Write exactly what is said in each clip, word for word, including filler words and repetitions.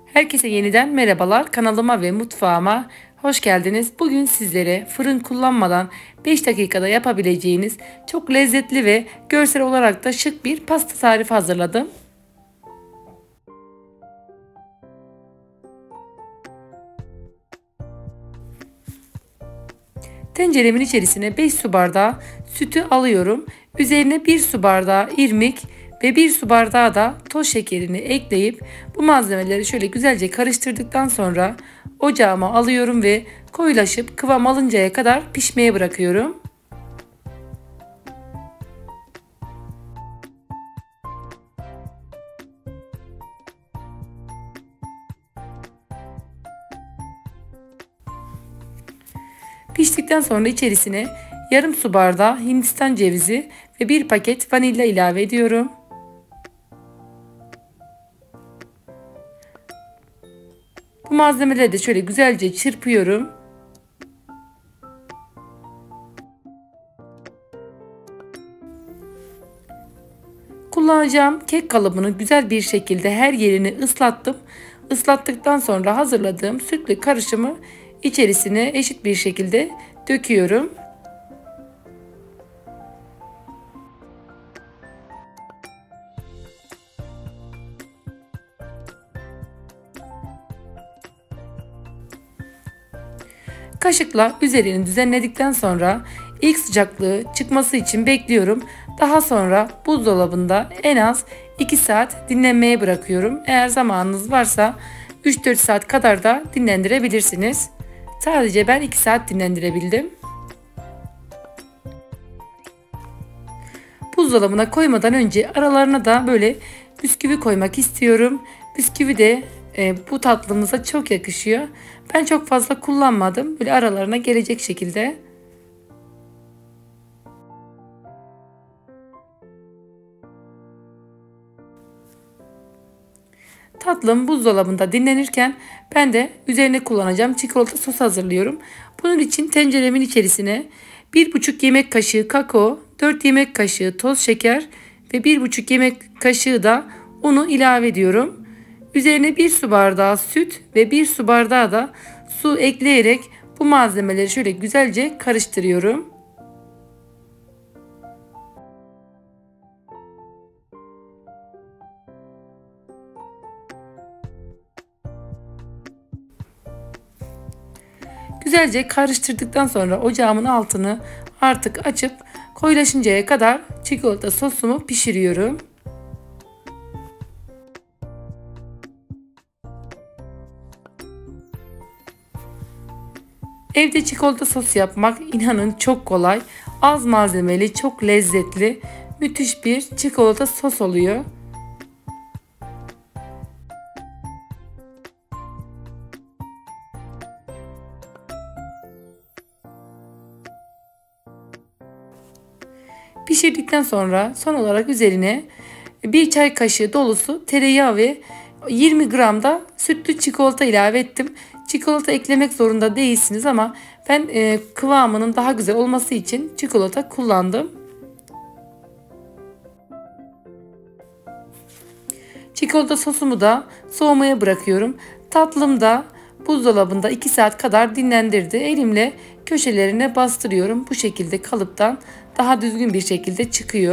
Herkese yeniden merhabalar. Kanalıma ve mutfağıma hoş geldiniz. Bugün sizlere fırın kullanmadan beş dakikada yapabileceğiniz çok lezzetli ve görsel olarak da şık bir pasta tarifi hazırladım. Tenceremin içerisine beş su bardağı sütü alıyorum. Üzerine bir su bardağı irmik ve bir su bardağı da toz şekerini ekleyip bu malzemeleri şöyle güzelce karıştırdıktan sonra ocağıma alıyorum ve koyulaşıp kıvam alıncaya kadar pişmeye bırakıyorum. Piştikten sonra içerisine yarım su bardağı Hindistan cevizi ve bir paket vanilya ilave ediyorum. Bu malzemeleri de şöyle güzelce çırpıyorum. Kullanacağım kek kalıbını güzel bir şekilde her yerini ıslattım. Islattıktan sonra hazırladığım sütlü karışımı içerisine eşit bir şekilde döküyorum. Kaşıkla üzerini düzenledikten sonra ilk sıcaklığı çıkması için bekliyorum. Daha sonra buzdolabında en az iki saat dinlenmeye bırakıyorum. Eğer zamanınız varsa üç dört saat kadar da dinlendirebilirsiniz. Sadece ben iki saat dinlendirebildim. Buzdolabına koymadan önce aralarına da böyle bisküvi koymak istiyorum. Bisküvi de e, bu tatlımıza çok yakışıyor. Ben çok fazla kullanmadım. Böyle aralarına gelecek şekilde. Tatlım buzdolabında dinlenirken ben de üzerine kullanacağım çikolata sos hazırlıyorum. Bunun için tenceremin içerisine bir buçuk yemek kaşığı kakao, dört yemek kaşığı toz şeker ve bir buçuk yemek kaşığı da unu ilave ediyorum. Üzerine bir su bardağı süt ve bir su bardağı da su ekleyerek bu malzemeleri şöyle güzelce karıştırıyorum. Güzelce karıştırdıktan sonra ocağımın altını artık açıp koyulaşıncaya kadar çikolata sosumu pişiriyorum. Evde çikolata sosu yapmak inanın çok kolay. Az malzemeli, çok lezzetli, müthiş bir çikolata sos oluyor. Pişirdikten sonra son olarak üzerine bir çay kaşığı dolusu tereyağı ve yirmi gram da sütlü çikolata ilave ettim. Çikolata eklemek zorunda değilsiniz ama ben e, kıvamının daha güzel olması için çikolata kullandım. Çikolata sosumu da soğumaya bırakıyorum. Tatlım da buzdolabında iki saat kadar dinlendirdi. Elimle köşelerine bastırıyorum. Bu şekilde kalıptan daha düzgün bir şekilde çıkıyor.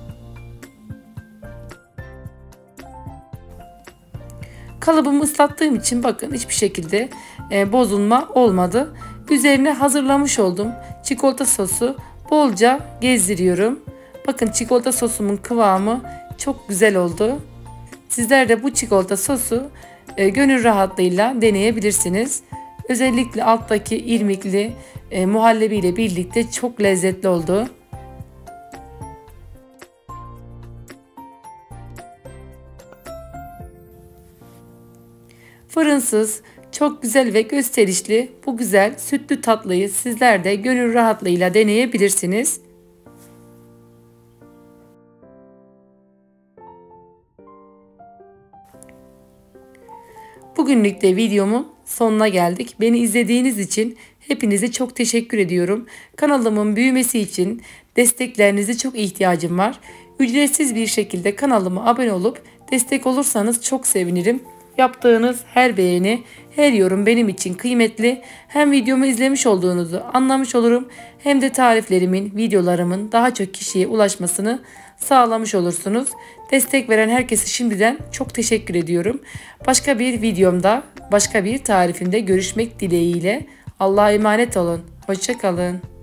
Kalıbımı ıslattığım için bakın hiçbir şekilde e, bozulma olmadı. Üzerine hazırlamış olduğum çikolata sosu bolca gezdiriyorum. Bakın çikolata sosumun kıvamı çok güzel oldu. Sizler de bu çikolata sosu e, gönül rahatlığıyla deneyebilirsiniz. Özellikle alttaki irmikli e, muhallebi ile birlikte çok lezzetli oldu. Fırınsız, çok güzel ve gösterişli bu güzel sütlü tatlıyı sizler de gönül rahatlığıyla deneyebilirsiniz. Bugünlük de videomun sonuna geldik. Beni izlediğiniz için hepinize çok teşekkür ediyorum. Kanalımın büyümesi için desteklerinize çok ihtiyacım var. Ücretsiz bir şekilde kanalıma abone olup destek olursanız çok sevinirim. Yaptığınız her beğeni, her yorum benim için kıymetli. Hem videomu izlemiş olduğunuzu anlamış olurum hem de tariflerimin, videolarımın daha çok kişiye ulaşmasını sağlamış olursunuz. Destek veren herkese şimdiden çok teşekkür ediyorum. Başka bir videomda, başka bir tarifimde görüşmek dileğiyle. Allah'a emanet olun. Hoşça kalın.